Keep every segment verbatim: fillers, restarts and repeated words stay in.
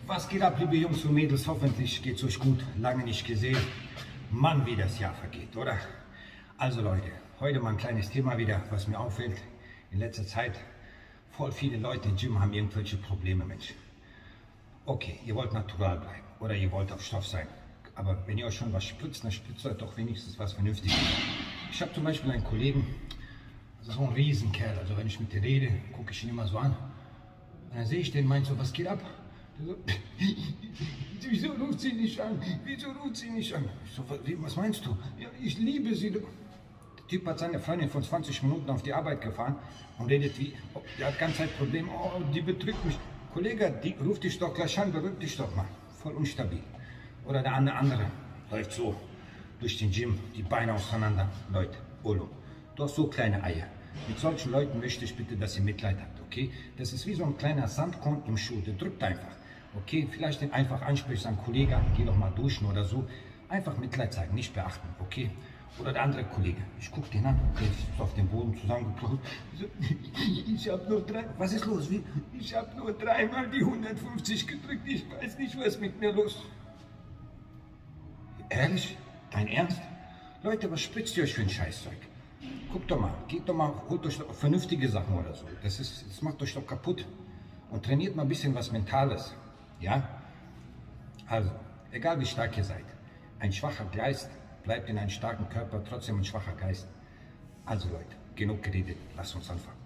Was geht ab, liebe Jungs und Mädels? Hoffentlich geht's euch gut. Lange nicht gesehen. Mann, wie das Jahr vergeht, oder? Also Leute, heute mal ein kleines Thema wieder, was mir auffällt. In letzter Zeit, voll viele Leute im Gym haben irgendwelche Probleme, Mensch. Okay, ihr wollt natural bleiben oder ihr wollt auf Stoff sein. Aber wenn ihr euch schon was spritzt, dann spritzt euch doch wenigstens was Vernünftiges. Ich habe zum Beispiel einen Kollegen, so ein Riesenkerl. Also wenn ich mit dem rede, gucke ich ihn immer so an. Und dann sehe ich den, meint so, was geht ab? Der so, wieso ruft sie nicht an? Wieso ruft sie nicht an? Ich so, was meinst du? Ja, ich liebe sie. Der Typ hat seine Freundin von zwanzig Minuten auf die Arbeit gefahren und redet wie, oh, der hat ganz Zeit Probleme, oh, die betrügt mich. Kollege, die ruft dich doch gleich an, beruhig dich doch mal. Voll unstabil. Oder der andere, andere läuft so durch den Gym, die Beine auseinander. Leute, Olo, du hast so kleine Eier. Mit solchen Leuten möchte ich bitte, dass ihr Mitleid habt, okay? Das ist wie so ein kleiner Sandkorn im Schuh, der drückt einfach. Okay, vielleicht den einfach ansprichst, sagen, Kollege, geh doch mal duschen oder so. Einfach Mitleid zeigen, nicht beachten, okay? Oder der andere Kollege, ich guck den an, der ist auf den Boden zusammengeklopft. Ich hab nur drei, was ist los? Wie? Ich hab nur dreimal die hundertfünfzig gedrückt, ich weiß nicht, was mit mir los ist. Ehrlich? Dein Ernst? Leute, was spritzt ihr euch für ein Scheißzeug? Guckt doch mal, geht doch mal, holt euch doch vernünftige Sachen oder so. Das, ist, das macht euch doch kaputt. Und trainiert mal ein bisschen was Mentales. Ja? Also, egal wie stark ihr seid, ein schwacher Geist bleibt in einem starken Körper trotzdem ein schwacher Geist. Also Leute, genug geredet, lasst uns anfangen.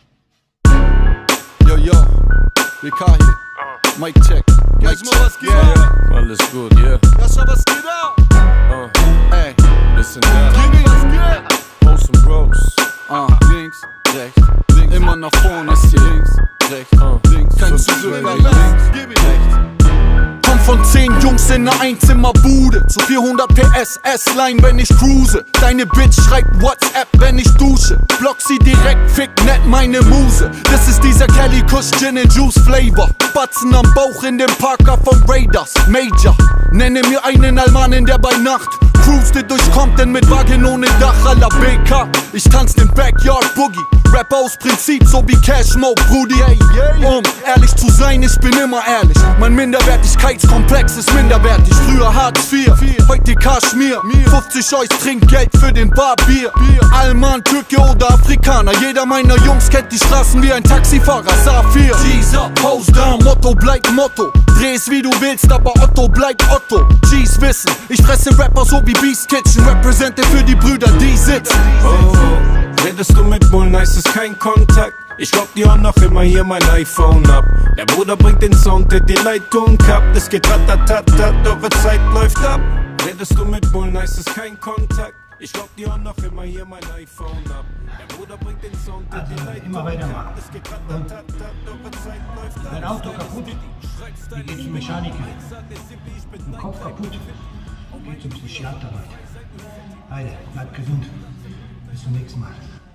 Yo, yo, W K hier. Mic check. Mic check. Was geht yeah, yeah. Alles gut, yeah. Jascha, was geht ab? Uh, Ey, bisschen da. Jimmy, was geht? Post and Bros. Ah, links, rechts, links. Immer nach vorne ist hier. Links, rechts, uh, links. Kein Zurück, links, rechts. Komm von zehn Jungs in ne Einzimmerbude zu vierhundert P S S-Line, wenn ich cruise. Deine Bitch schreibt WhatsApp, wenn ich dusche. Block sie direkt, fick net meine Muse. Das ist dieser Kelly Kuss Gin and Juice Flavor. Batzen am Bauch in dem Parker von Raiders. Major, nenne mir einen Almanen, der bei Nacht cruiste durch Compton mit Wagen ohne Dach à la B K. Ich tanz den Backyard Boogie. Rap aus Prinzip, so wie Cash Mo, Brudi. Um ehrlich zu sein, ich bin immer ehrlich. Mein Minderwertigkeitskomplex ist minderwertig. Früher Hartz vier, heute Kaschmir. fünfzig Euro Trinkgeld für den Barbier. Alman, Türke oder Afrikaner. Jeder meiner Jungs kennt die Straßen wie ein Taxifahrer. Saphir, G's up, Hose down, Motto bleibt Motto. Dreh's wie du willst, aber Otto bleibt Otto. G's wissen, ich fresse Rapper so wie Beast Kitchen. Represente für die Brüder, die sitzen. Oh, redest du mit Bull, nice ist kein Kontakt. Ich lock dir auch noch immer hier mein iPhone ab. Der Bruder bringt den Sound, der die Leitung kappt. Es geht ratatatat, eure Zeit läuft ab. Redest du mit Bull, nice ist kein Kontakt. Ich lock dir auch noch immer hier mein iPhone ab. Der Bruder bringt den Sound, der die Leitung immer weitermachen. kappt. Es geht ratatatat, eure Zeit läuft ab. Dein Auto kaputt, wie geht's zum Mechaniker? Im Kopf kaputt, geht zum Psychiater, Leute. Leute, bleibt gesund. Bis zum nächsten Mal.